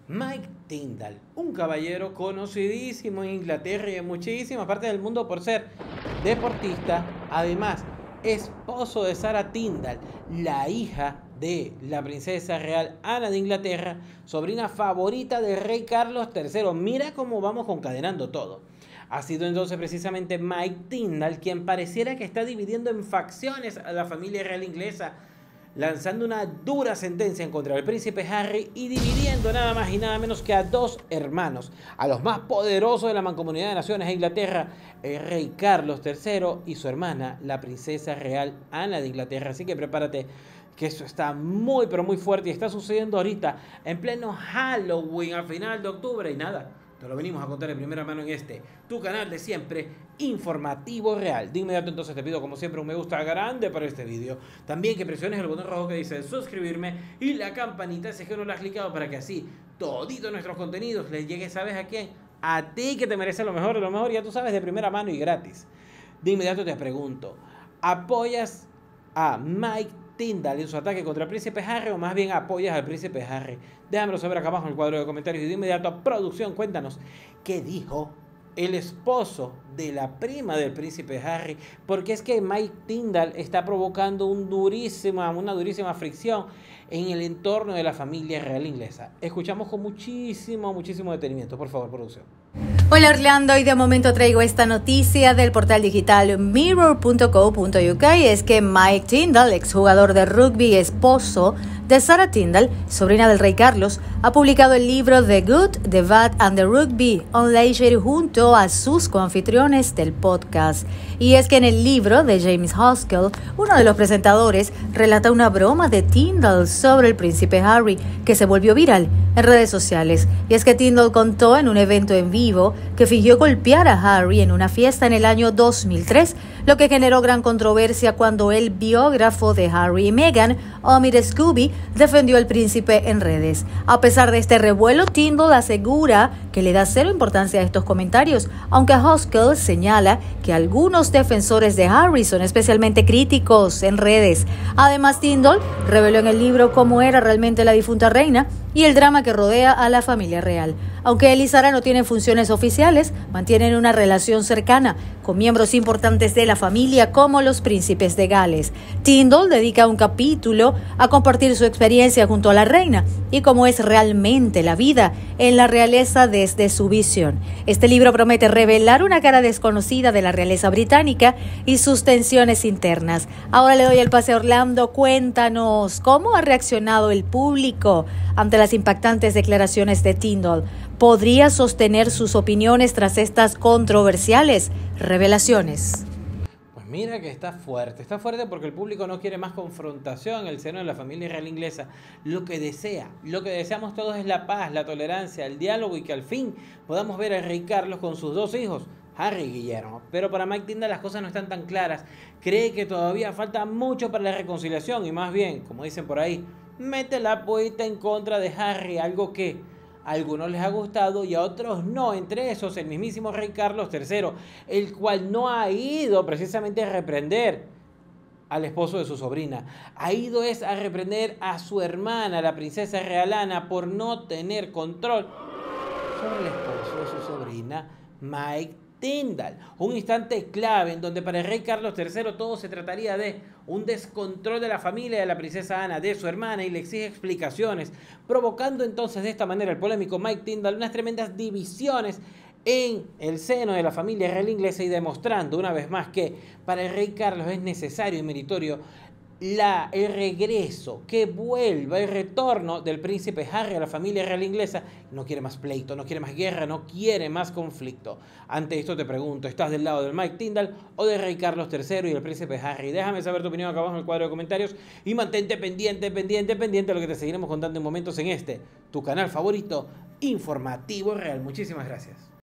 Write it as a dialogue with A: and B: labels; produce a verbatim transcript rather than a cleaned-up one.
A: Mike Tindall, un caballero conocidísimo en Inglaterra y en muchísimas partes del mundo por ser deportista, además esposo de Sarah Tindall, la hija de la princesa real Ana de Inglaterra, sobrina favorita del rey Carlos tercero. Mira cómo vamos concadenando todo. Ha sido entonces precisamente Mike Tindall quien pareciera que está dividiendo en facciones a la familia real inglesa, lanzando una dura sentencia en contra del príncipe Harry y dividiendo nada más y nada menos que a dos hermanos, a los más poderosos de la mancomunidad de naciones de Inglaterra, el rey Carlos tercero y su hermana, la princesa real Ana de Inglaterra. Así que prepárate, que eso está muy pero muy fuerte y está sucediendo ahorita en pleno Halloween a final de octubre y nada. Te lo venimos a contar de primera mano en este, tu canal de siempre, Informativo Real. De inmediato entonces te pido como siempre un me gusta grande para este vídeo. También que presiones el botón rojo que dice suscribirme y la campanita si es que no la has clicado para que así toditos nuestros contenidos les llegue, ¿sabes a quién? A ti que te mereces lo mejor de lo mejor, ya tú sabes, de primera mano y gratis. De inmediato te pregunto, ¿apoyas a Mike Tindall en su ataque contra el príncipe Harry o más bien apoyas al príncipe Harry? Déjamelo saber acá abajo en el cuadro de comentarios y de inmediato, producción, cuéntanos qué dijo el esposo de la prima del príncipe Harry, porque es que Mike Tindall está provocando un durísima, una durísima fricción en el entorno de la familia real inglesa. Escuchamos con muchísimo, muchísimo detenimiento, por favor, producción.
B: Hola Orlando, y de momento traigo esta noticia del portal digital mirror punto co punto u k, y es que Mike Tindall, exjugador de rugby y esposo de Sarah Tindall, sobrina del rey Carlos, ha publicado el libro The Good, The Bad and the Rugby Unleashed junto a sus coanfitriones del podcast. Y es que en el libro de James Hoskell, uno de los presentadores, relata una broma de Tindall sobre el príncipe Harry que se volvió viral en redes sociales. Y es que Tindall contó en un evento en vivo que fingió golpear a Harry en una fiesta en el año dos mil tres, lo que generó gran controversia cuando el biógrafo de Harry y Meghan, Omid Scobie, defendió al príncipe en redes. A pesar de este revuelo, Tindall asegura que le da cero importancia a estos comentarios, aunque Hoskell señala que algunos defensores de Harry son especialmente críticos en redes. Además, Tindall reveló en el libro cómo era realmente la difunta reina y el drama que rodea a la familia real. Aunque él y Sarah no tienen funciones oficiales, mantienen una relación cercana con miembros importantes de la familia como los príncipes de Gales. Tindall dedica un capítulo a compartir su experiencia junto a la reina y cómo es realmente la vida en la realeza desde su visión. Este libro promete revelar una cara desconocida de la realeza británica y sus tensiones internas. Ahora le doy el pase a Orlando. Cuéntanos, ¿cómo ha reaccionado el público ante las impactantes declaraciones de Tindall? ¿Podría sostener sus opiniones tras estas controversiales revelaciones?
A: Pues mira que está fuerte, está fuerte porque el público no quiere más confrontación en el seno de la familia real inglesa. Lo que desea, lo que deseamos todos es la paz, la tolerancia, el diálogo y que al fin podamos ver al rey Carlos con sus dos hijos, Harry y Guillermo. Pero para Mike Tindall las cosas no están tan claras. Cree que todavía falta mucho para la reconciliación y más bien, como dicen por ahí, mete la poeta en contra de Harry, algo que a algunos les ha gustado y a otros no, entre esos el mismísimo rey Carlos tercero, el cual no ha ido precisamente a reprender al esposo de su sobrina, ha ido es a reprender a su hermana, la princesa real Ana, por no tener control sobre el esposo de su sobrina, Mike Tindall. Un instante clave en donde para el rey Carlos tercero todo se trataría de un descontrol de la familia de la princesa Ana, de su hermana, y le exige explicaciones, provocando entonces de esta manera el polémico Mike Tindall unas tremendas divisiones en el seno de la familia real inglesa y demostrando una vez más que para el rey Carlos es necesario y meritorio La, el regreso, que vuelva el retorno del príncipe Harry a la familia real inglesa. No quiere más pleito, no quiere más guerra, no quiere más conflicto. Ante esto te pregunto, ¿estás del lado del Mike Tindall o del rey Carlos tercero y el príncipe Harry? Déjame saber tu opinión acá abajo en el cuadro de comentarios y mantente pendiente, pendiente, pendiente de lo que te seguiremos contando en momentos en este, tu canal favorito, Informativo Real. Muchísimas gracias.